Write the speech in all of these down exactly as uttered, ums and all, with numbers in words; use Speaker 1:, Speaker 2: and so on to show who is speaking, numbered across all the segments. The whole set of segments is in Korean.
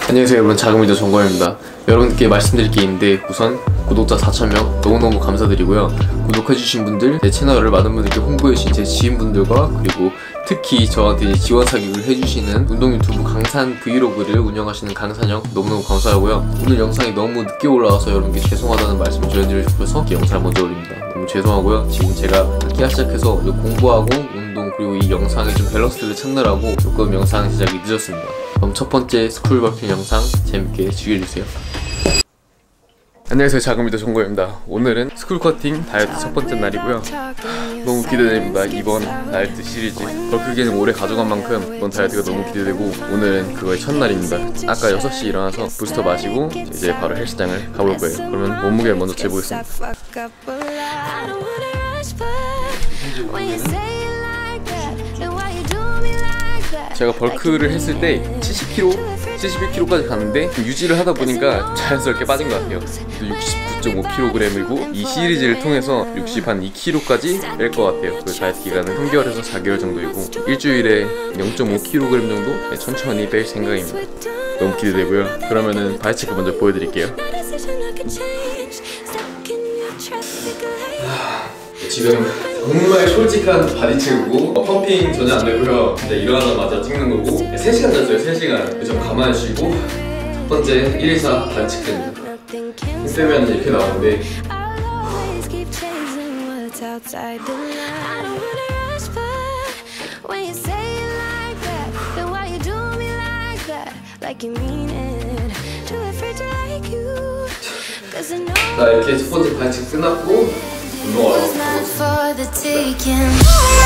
Speaker 1: 안녕하세요 여러분, 자금이더 정거입니다. 여러분께 말씀드릴 게 있는데, 우선 구독자 사천 명 너무너무 감사드리고요. 구독해주신 분들, 제 채널을 많은 분들께 홍보해주신 제 지인분들과, 그리고 특히 저한테 지원 사격을 해주시는 운동 유튜브 강산 브이로그를 운영하시는 강산형 너무너무 감사하고요. 오늘 영상이 너무 늦게 올라와서 여러분께 죄송하다는 말씀을 전해드리고 싶어서 이 영상을 먼저 올립니다. 너무 죄송하고요. 지금 제가 학기가 시작해서 공부하고 운동, 그리고 이 영상의 좀 밸런스를 찾느라고 조금 영상 제작이 늦었습니다. 그럼 첫 번째 스쿨 버킹 영상 재밌게 즐겨주세요. 안녕하세요, 자금이더 정거입니다. 오늘은 스쿨 커팅 다이어트 첫 번째 날이고요. 너무 기대됩니다. 이번 다이어트 시리즈 벌크게임 오래 가져간 만큼 이번 다이어트가 너무 기대되고, 오늘은 그거의 첫날입니다. 아까 여섯 시에 일어나서 부스터 마시고 이제 바로 헬스장을 가볼 거예요. 그러면 몸무게를 먼저 재보겠습니다. 제가 벌크를 했을 때 칠십 킬로그램, 칠십일 킬로그램까지 갔는데 유지를 하다 보니까 자연스럽게 빠진 것 같아요. 육십구 점 오 킬로그램이고 이 시리즈를 통해서 육십이 킬로그램까지 뺄 것 같아요. 그 다이어트 기간은 삼 개월에서 사 개월 정도이고, 일주일에 영 점 오 킬로그램 정도 천천히 뺄 생각입니다. 너무 기대되고요. 그러면은 바디 체크 먼저 보여드릴게요. 지금 정말 솔직한 바디 체크고, 펌핑 전혀 안 되고요. 이제 일어나자마자 찍는 거고, 세 시간 잤어요. 세 시간. 좀 가만히 쉬고 첫 번째 일, 이, 사 바디 체크입니다. 힘 빼면 이렇게 나오는데, 자, 이렇게 첫 번째 바디 체크 끝났고 운동하러 가보겠습니다.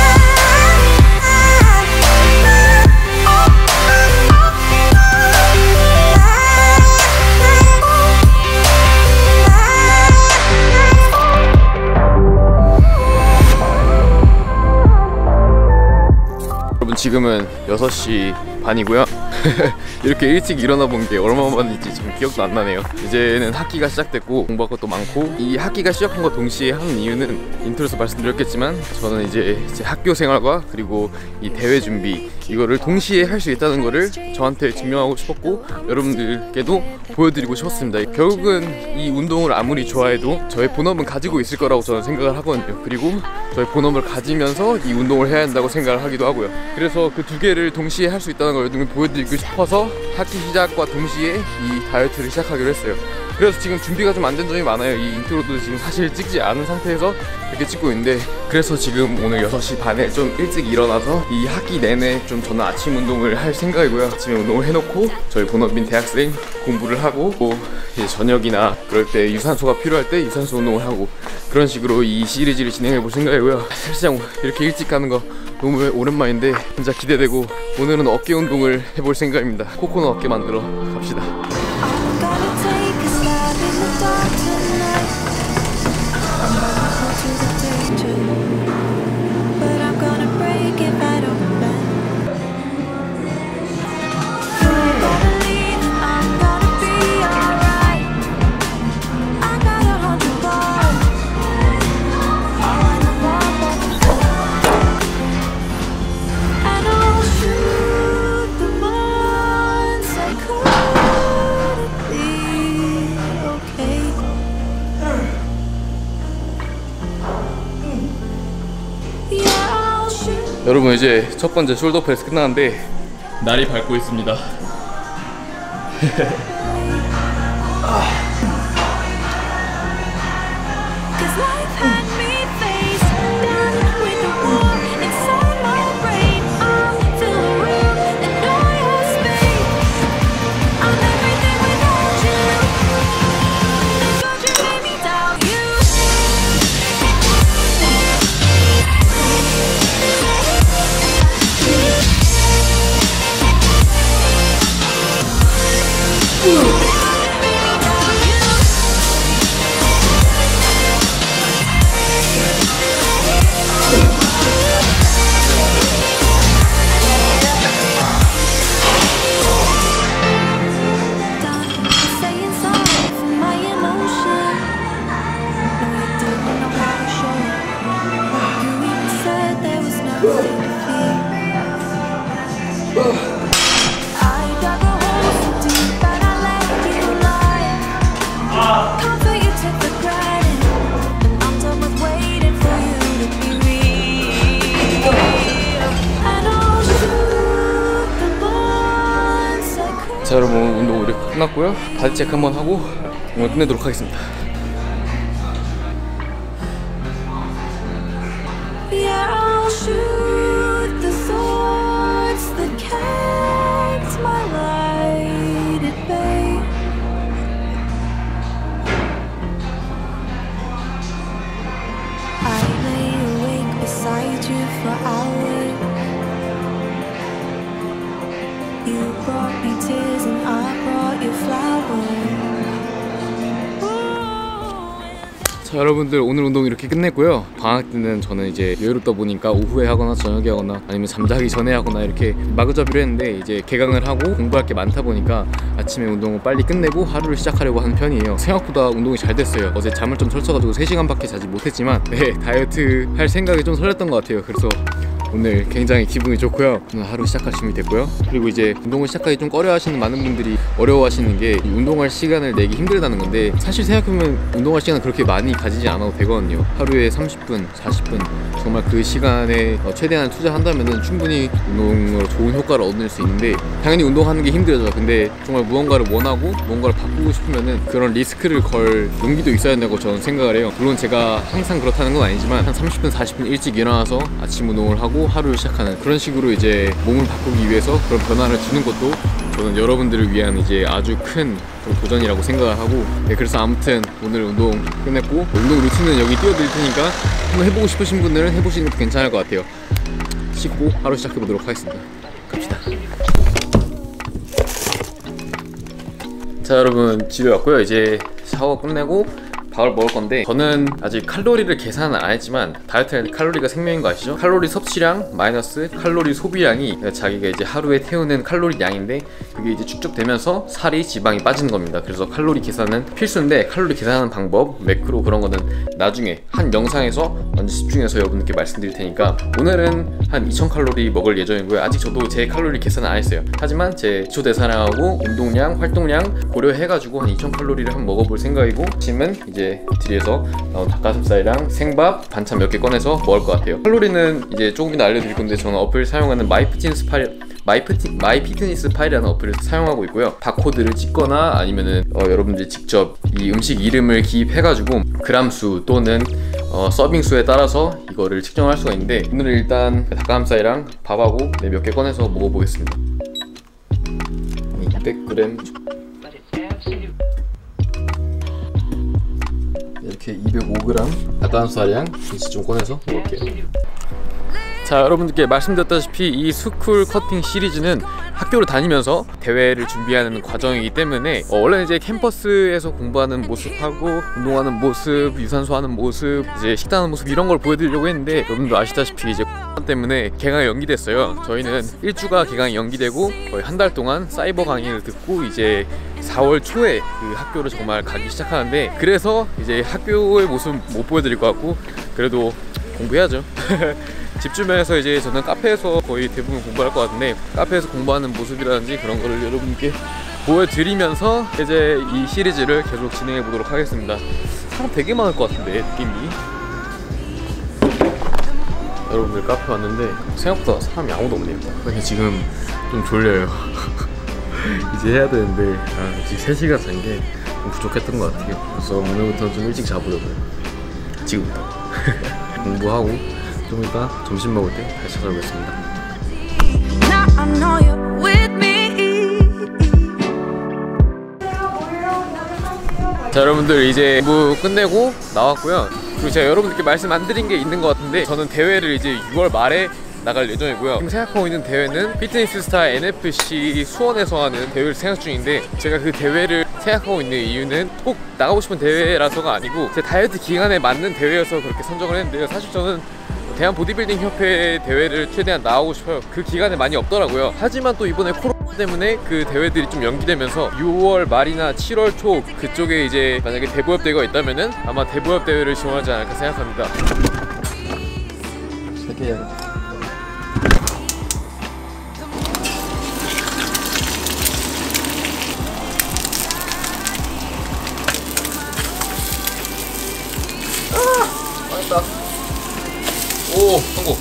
Speaker 1: 여러분, 지금은 여섯 시 반이고요. 이렇게 일찍 일어나 본 게 얼마만인지 지금 기억도 안 나네요. 이제는 학기가 시작됐고 공부할 것도 많고, 이 학기가 시작한 것 동시에 하는 이유는 인트로에서 말씀드렸겠지만, 저는 이제 제 학교 생활과 그리고 이 대회 준비, 이거를 동시에 할 수 있다는 거를 저한테 증명하고 싶었고, 여러분들께도 보여드리고 싶었습니다. 결국은 이 운동을 아무리 좋아해도 저의 본업은 가지고 있을 거라고 저는 생각을 하거든요. 그리고 저의 본업을 가지면서 이 운동을 해야 한다고 생각을 하기도 하고요. 그래서 그 두 개를 동시에 할 수 있다는 걸 여러분께 보여드리고 싶어서 학기 시작과 동시에 이 다이어트를 시작하기로 했어요. 그래서 지금 준비가 좀 안 된 점이 많아요. 이 인트로도 지금 사실 찍지 않은 상태에서 이렇게 찍고 있는데, 그래서 지금 오늘 여섯 시 반에 좀 일찍 일어나서 이 학기 내내 좀 저는 아침 운동을 할 생각이고요. 아침에 운동을 해놓고 저희 본업인 대학생 공부를 하고, 또 이제 저녁이나 그럴 때 유산소가 필요할 때 유산소 운동을 하고, 그런 식으로 이 시리즈를 진행해 볼 생각이고요. 헬스장 이렇게 일찍 가는 거 너무 오랜만인데 진짜 기대되고, 오늘은 어깨 운동을 해볼 생각입니다. 코코넛 어깨 만들어 갑시다. 여러분, 이제 첫 번째 숄더 프레스 끝나는데 날이 밝고 있습니다. 아.
Speaker 2: Comfort you took for granted, and I'm done with waiting for you to be real. And I'll shoot the ones I could.
Speaker 1: 자 여러분, 오늘 운동 이렇게 끝났고요. 바디 체크 한번 하고 오늘 끝내도록 하겠습니다.
Speaker 2: Yeah, I'll shoot the thoughts that kept my light at bay. I lay awake beside you for hours. You brought me tears and I brought you flowers.
Speaker 1: 자 여러분들, 오늘 운동 이렇게 끝냈고요. 방학 때는 저는 이제 여유롭다 보니까 오후에 하거나 저녁에 하거나 아니면 잠자기 전에 하거나 이렇게 마구잡이로 했는데, 이제 개강을 하고 공부할 게 많다 보니까 아침에 운동을 빨리 끝내고 하루를 시작하려고 하는 편이에요. 생각보다 운동이 잘 됐어요. 어제 잠을 좀 설쳐가지고 세 시간밖에 자지 못했지만 네, 다이어트 할 생각이 좀 설렜던 것 같아요. 그래서 오늘 굉장히 기분이 좋고요. 오늘 하루 시작할 준비 됐고요. 그리고 이제 운동을 시작하기 좀 꺼려 하시는 많은 분들이 어려워하시는 게 이 운동할 시간을 내기 힘들다는 건데, 사실 생각해보면 운동할 시간은 그렇게 많이 가지지 않아도 되거든요. 하루에 삼십 분, 사십 분 정말 그 시간에 최대한 투자한다면 충분히 운동으로 좋은 효과를 얻을 수 있는데, 당연히 운동하는 게 힘들죠. 근데 정말 무언가를 원하고 무언가를 바꾸고 싶으면은 그런 리스크를 걸 용기도 있어야 된다고 저는 생각을 해요. 물론 제가 항상 그렇다는 건 아니지만 한 삼십 분, 사십 분 일찍 일어나서 아침 운동을 하고 하루를 시작하는 그런 식으로 이제 몸을 바꾸기 위해서 그런 변화를 주는 것도 저는 여러분들을 위한 이제 아주 큰 도전이라고 생각을 하고, 네, 그래서 아무튼 오늘 운동 끝냈고, 운동 루틴은 여기 띄워드릴 테니까 한번 해보고 싶으신 분들은 해보시는 것도 괜찮을 것 같아요. 씻고 하루 시작해보도록 하겠습니다. 갑시다. 자 여러분, 집에 왔고요. 이제 샤워 끝내고 밥을 먹을 건데, 저는 아직 칼로리를 계산은 안 했지만 다이어트는 칼로리가 생명인 거 아시죠? 칼로리 섭취량 마이너스 칼로리 소비량이 자기가 이제 하루에 태우는 칼로리 양인데, 그게 이제 축적되면서 살이 지방이 빠지는 겁니다. 그래서 칼로리 계산은 필수인데, 칼로리 계산하는 방법, 매크로 그런 거는 나중에 한 영상에서 완전 집중해서 여러분들께 말씀드릴 테니까, 오늘은 한 이천 칼로리 먹을 예정이고요. 아직 저도 제 칼로리 계산은 안 했어요. 하지만 제 기초 대사량하고 운동량, 활동량 고려해가지고 한 이천 칼로리를 한번 먹어볼 생각이고, 아침은 이제 뒤에서 나온 닭가슴살이랑 생밥, 반찬 몇 개 꺼내서 먹을 것 같아요. 칼로리는 이제 조금이나 알려드릴 건데, 저는 어플 사용하는 마이피트니스 파일 마이피트, 마이피트니스 파일이라는 어플을 사용하고 있고요. 바코드를 찍거나 아니면은 어, 여러분들이 직접 이 음식 이름을 기입해가지고 그람수 또는 어, 서빙수에 따라서 이거를 측정할 수가 있는데, 오늘은 일단 닭가슴살이랑 밥하고 네, 몇 개 꺼내서 먹어보겠습니다. 이백 그램 이렇게 이백오 그램 닭가슴살이랑 김치 좀 꺼내서 먹을게요. 자 여러분들께 말씀드렸다시피 이 스쿨 커팅 시리즈는 학교를 다니면서 대회를 준비하는 과정이기 때문에 어, 원래 이제 캠퍼스에서 공부하는 모습하고 운동하는 모습, 유산소 하는 모습, 이제 식단하는 모습 이런 걸 보여드리려고 했는데, 여러분도 아시다시피 이제 때문에 개강이 연기됐어요. 저희는 일 주가 개강이 연기되고 거의 한 달 동안 사이버 강의를 듣고 이제 사월 초에 그 학교를 정말 가기 시작하는데, 그래서 이제 학교의 모습 못 보여드릴 것 같고, 그래도 공부해야죠. 집 주변에서 이제 저는 카페에서 거의 대부분 공부할 것 같은데, 카페에서 공부하는 모습이라든지 그런 거를 여러분께 보여드리면서 이제 이 시리즈를 계속 진행해 보도록 하겠습니다. 사람 되게 많을 것 같은데 느낌이. 여러분들 카페 왔는데 생각보다 사람이 아무도 없네요. 근데 지금 좀 졸려요. 이제 해야 되는데 아, 지금 세 시간 잔 게 좀 부족했던 것 같아요. 그래서 오늘부터 좀 일찍 자보려고요. 지금부터 공부하고 좀 이따 점심 먹을 때 다시 찾아오겠습니다. 자 여러분들, 이제 공부 끝내고 나왔고요. 그리고 제가 여러분들께 말씀 안 드린 게 있는 것 같은데, 저는 대회를 이제 유월 말에 나갈 예정이고요. 지금 생각하고 있는 대회는 피트니스 스타 엔에프씨 수원에서 하는 대회를 생각 중인데, 제가 그 대회를 생각하고 있는 이유는 꼭 나가고 싶은 대회라서가 아니고 제 다이어트 기간에 맞는 대회여서 그렇게 선정을 했는데요. 사실 저는 대한 보디빌딩 협회 대회를 최대한 나가고 싶어요. 그 기간에 많이 없더라고요. 하지만 또 이번에 코로나 때문에 그 대회들이 좀 연기되면서 유월 말이나 칠월 초 그쪽에 이제 만약에 대보협 대회가 있다면은 아마 대보협 대회를 지원하지 않을까 생각합니다. 시작해야겠다. 오, 성공.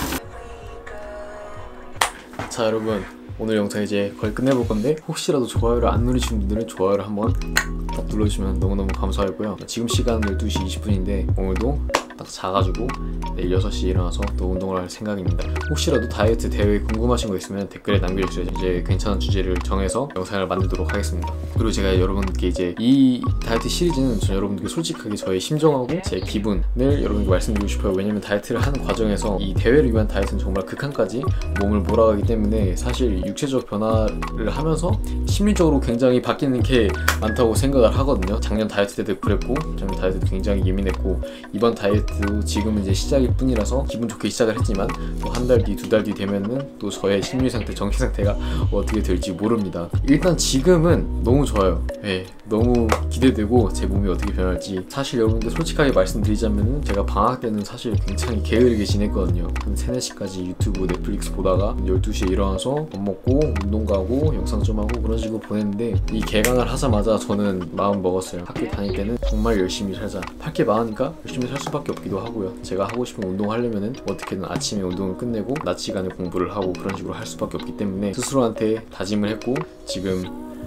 Speaker 1: 자, 여러분, 오늘 영상 이제 거의 끝내볼 건데 혹시라도 좋아요를 안 누르신 분들은 좋아요를 한번 딱 눌러주시면 너무너무 감사하고요. 지금 시간은 열두 시 이십 분인데 오늘도 딱 자가지고 내일 여섯 시에 일어나서 또 운동을 할 생각입니다. 혹시라도 다이어트 대회 궁금하신 거 있으면 댓글에 남겨주세요. 이제 괜찮은 주제를 정해서 영상을 만들도록 하겠습니다. 그리고 제가 여러분께 이제 이 다이어트 시리즈는 저 여러분들께 솔직하게 저의 심정하고 제 기분을 여러분께 말씀드리고 싶어요. 왜냐면 다이어트를 하는 과정에서 이 대회를 위한 다이어트는 정말 극한까지 몸을 몰아가기 때문에 사실 육체적 변화를 하면서 심리적으로 굉장히 바뀌는 게 많다고 생각을 하거든요. 작년 다이어트 때도 그랬고 작년 다이어트 때도 굉장히 예민했고 이번 다이어트도 지금은 이제 시작일 뿐이라서 기분 좋게 시작을 했지만 또 한 달 뒤, 두 달 뒤 되면은 또 저의 심리 상태, 정신 상태가 어떻게 될지 모릅니다. 일단 지금은 너무 좋아요. 네, 너무 기대되고 제 몸이 어떻게 변할지. 사실 여러분들 솔직하게 말씀드리자면은 제가 방학 때는 사실 굉장히 게으르게 지냈거든요. 한 세네 시까지 유튜브, 넷플릭스 보다가 열두 시에 일어나서 밥 먹고 운동 가고 영상 좀 하고 그런 식으로 보냈는데 이 개강을 하자마자 저는 마음 먹었어요. 학교 다닐 때는 정말 열심히 살자. 할 게 많으니까 열심히 살 수밖에 없기도 하고요. 제가 하고 싶은 운동 하려면은 어떻게든 아침에 운동을 끝내고 낮 시간에 공부를 하고 그런 식으로 할 수밖에 없기 때문에 스스로한테 다짐을 했고 지금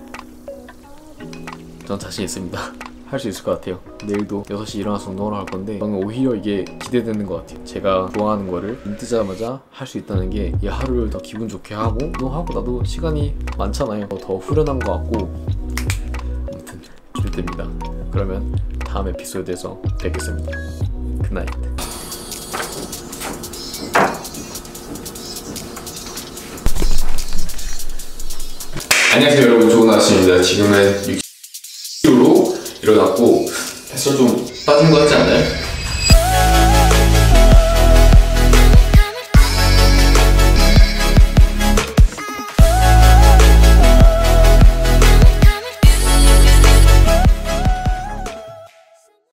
Speaker 1: 전 자신 있습니다. 할 수 있을 것 같아요. 내일도 여섯 시 일어나서 운동을 할 건데 저는 오히려 이게 기대되는 것 같아요. 제가 좋아하는 거를 눈 뜨자마자 할 수 있다는 게 이 하루를 더 기분 좋게 하고 운동하고 나도 시간이 많잖아요. 더 후련한 것 같고 아무튼 기대됩니다. 그러면 다음 에피소드에서 뵙겠습니다. 굿나잇. 안녕하세요 여러분, 좋은 아침입니다. 지금은 육 킬로그램로 일어났고 뱃살 좀 빠진 것 같지 않나요?